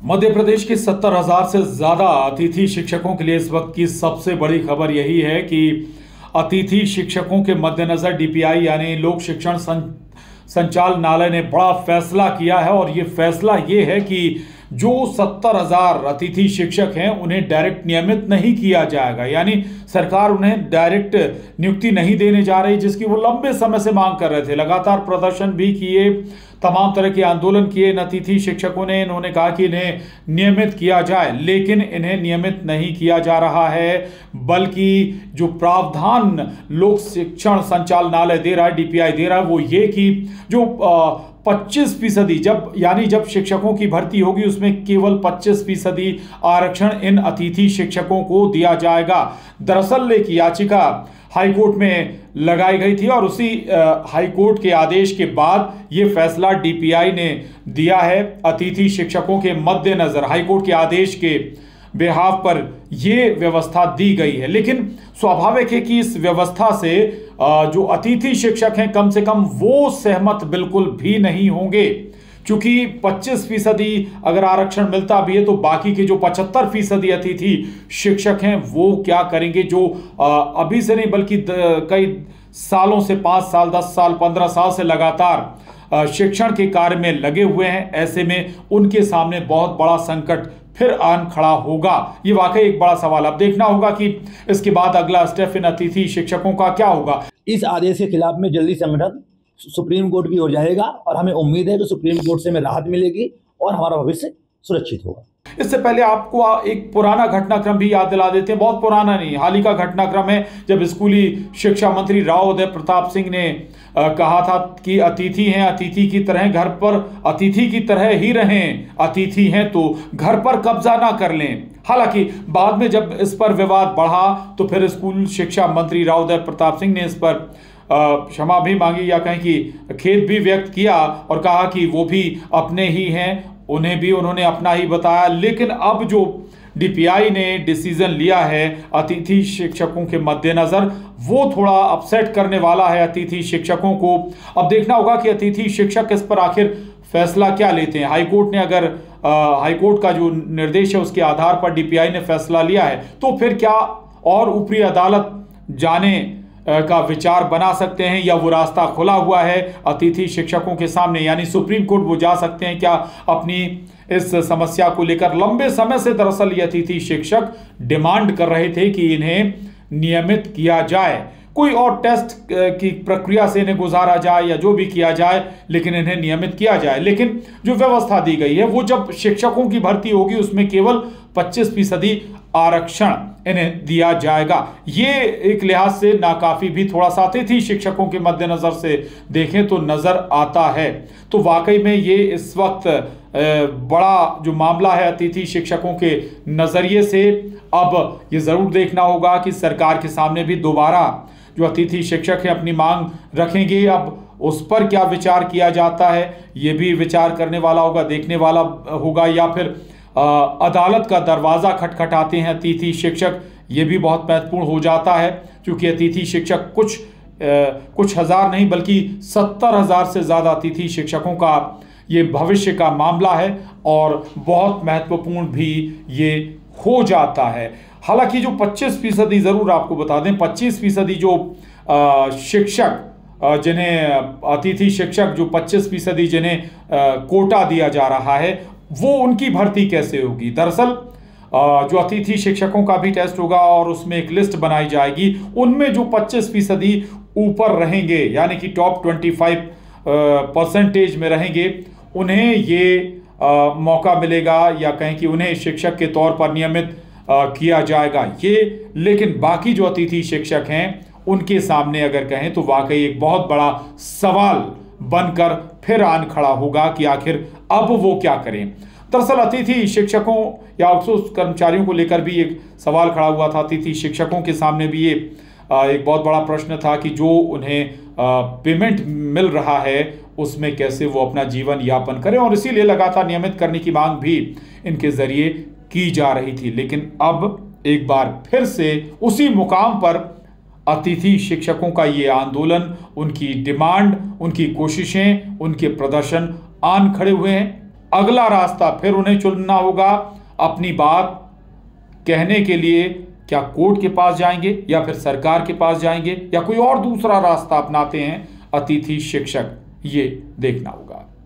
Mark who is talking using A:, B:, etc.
A: मध्य प्रदेश के 70,000 से ज्यादा अतिथि शिक्षकों के लिए इस वक्त की सबसे बड़ी खबर यही है कि अतिथि शिक्षकों के मद्देनजर डीपीआई यानी लोक शिक्षण संचालनालय ने बड़ा फैसला किया है। और ये फैसला ये है कि जो 70,000 अतिथि शिक्षक हैं उन्हें डायरेक्ट नियमित नहीं किया जाएगा, यानी सरकार उन्हें डायरेक्ट नियुक्ति नहीं देने जा रही, जिसकी वो लंबे समय से मांग कर रहे थे। लगातार प्रदर्शन भी किए, तमाम तरह के आंदोलन किए इन अतिथि शिक्षकों ने। इन्होंने कहा कि इन्हें नियमित किया जाए, लेकिन इन्हें नियमित नहीं किया जा रहा है, बल्कि जो प्रावधान लोक शिक्षण संचालनालय दे रहा है, डीपीआई दे रहा है, वो ये कि जो 25% जब शिक्षकों की भर्ती होगी उसमें केवल 25% आरक्षण इन अतिथि शिक्षकों को दिया जाएगा। दरअसल एक याचिका हाईकोर्ट में लगाई गई थी और उसी हाईकोर्ट के आदेश के बाद ये फैसला डीपीआई ने दिया है। अतिथि शिक्षकों के मद्देनजर हाईकोर्ट के आदेश के बेहाव पर ये व्यवस्था दी गई है, लेकिन स्वाभाविक है कि इस व्यवस्था से जो अतिथि शिक्षक हैं कम से कम वो सहमत बिल्कुल भी नहीं होंगे, क्योंकि 25% अगर आरक्षण मिलता भी है तो बाकी के जो 75% अतिथि शिक्षक हैं वो क्या करेंगे, जो अभी से नहीं बल्कि कई सालों से 5 साल 10 साल 15 साल से लगातार शिक्षण के कार्य में लगे हुए हैं। ऐसे में उनके सामने बहुत बड़ा संकट फिर आन खड़ा होगा। ये वाकई एक बड़ा सवाल। अब देखना होगा कि इसके बाद अगला स्टेप इन अतिथि शिक्षकों का क्या होगा।
B: इस आदेश के खिलाफ में जल्दी संगठन सुप्रीम कोर्ट की ओर जाएगा और हमें उम्मीद है कि सुप्रीम कोर्ट से हमें राहत मिलेगी और हमारा भविष्य सुरक्षित होगा।
A: इससे पहले आपको एक पुराना घटनाक्रम भी याद दिला देते हैं, बहुत पुराना नहीं, हाल ही का घटनाक्रम है, जब स्कूली शिक्षा मंत्री राव उदय प्रताप सिंह ने कहा था कि अतिथि हैं, अतिथि की तरह घर पर अतिथि की तरह ही रहें, अतिथि हैं तो घर पर कब्जा ना कर लें। हालांकि बाद में जब इस पर विवाद बढ़ा तो फिर स्कूल शिक्षा मंत्री राव उदय प्रताप सिंह ने इस पर क्षमा भी मांगी, या कहें कि खेद भी व्यक्त किया और कहा कि वो भी अपने ही हैं, उन्हें भी उन्होंने अपना ही बताया। लेकिन अब जो डीपीआई ने डिसीजन लिया है अतिथि शिक्षकों के मद्देनजर, वो थोड़ा अपसेट करने वाला है अतिथि शिक्षकों को। अब देखना होगा कि अतिथि शिक्षक इस पर आखिर फैसला क्या लेते हैं। हाईकोर्ट ने अगर हाईकोर्ट का जो निर्देश है उसके आधार पर डीपीआई ने फैसला लिया है तो फिर क्या और ऊपरी अदालत जाने का विचार बना सकते हैं, या वो रास्ता खुला हुआ है अतिथि शिक्षकों के सामने, यानी सुप्रीम कोर्ट वो जा सकते हैं क्या अपनी इस समस्या को लेकर। लंबे समय से दरअसल ये अतिथि शिक्षक डिमांड कर रहे थे कि इन्हें नियमित किया जाए, कोई और टेस्ट की प्रक्रिया से इन्हें गुजारा जाए या जो भी किया जाए, लेकिन इन्हें नियमित किया जाए। लेकिन जो व्यवस्था दी गई है वो जब शिक्षकों की भर्ती होगी उसमें केवल 25% आरक्षण इन्हें दिया जाएगा। ये एक लिहाज से नाकाफी भी थोड़ा सा अतिथि शिक्षकों के मद्देनजर से देखें तो नजर आता है। तो वाकई में ये इस वक्त बड़ा जो मामला है अतिथि शिक्षकों के नजरिए से, अब ये जरूर देखना होगा कि सरकार के सामने भी दोबारा जो अतिथि शिक्षक है अपनी मांग रखेंगे। अब उस पर क्या विचार किया जाता है ये भी विचार करने वाला होगा, देखने वाला होगा, या फिर अदालत का दरवाजा खटखटाते हैं अतिथि शिक्षक, ये भी बहुत महत्वपूर्ण हो जाता है, क्योंकि अतिथि शिक्षक कुछ हजार नहीं बल्कि 70,000 से ज्यादा अतिथि शिक्षकों का ये भविष्य का मामला है और बहुत महत्वपूर्ण भी ये हो जाता है। हालांकि जो 25% जरूर आपको बता दें, 25% जो शिक्षक जिन्हें अतिथि शिक्षक जो 25% जिन्हें कोटा दिया जा रहा है वो उनकी भर्ती कैसे होगी। दरअसल जो अतिथि शिक्षकों का भी टेस्ट होगा और उसमें एक लिस्ट बनाई जाएगी, उनमें जो 25% ऊपर रहेंगे यानी कि टॉप 25% में रहेंगे, उन्हें ये मौका मिलेगा, या कहें कि उन्हें शिक्षक के तौर पर नियमित किया जाएगा ये। लेकिन बाकी जो अतिथि शिक्षक हैं उनके सामने अगर कहें तो वाकई एक बहुत बड़ा सवाल बनकर फिर आन खड़ा होगा कि आखिर अब वो क्या करें। दरअसल अतिथि शिक्षकों या आउटसोर्स कर्मचारियों को लेकर भी एक सवाल खड़ा हुआ था। अतिथि शिक्षकों के सामने भी ये एक बहुत बड़ा प्रश्न था कि जो उन्हें पेमेंट मिल रहा है उसमें कैसे वो अपना जीवन यापन करें, और इसीलिए लगातार नियमित करने की मांग भी इनके जरिए की जा रही थी। लेकिन अब एक बार फिर से उसी मुकाम पर अतिथि शिक्षकों का ये आंदोलन, उनकी डिमांड, उनकी कोशिशें, उनके प्रदर्शन आन खड़े हुए हैं। अगला रास्ता फिर उन्हें चुनना होगा अपनी बात कहने के लिए। क्या कोर्ट के पास जाएंगे या फिर सरकार के पास जाएंगे या कोई और दूसरा रास्ता अपनाते हैं अतिथि शिक्षक, ये देखना होगा।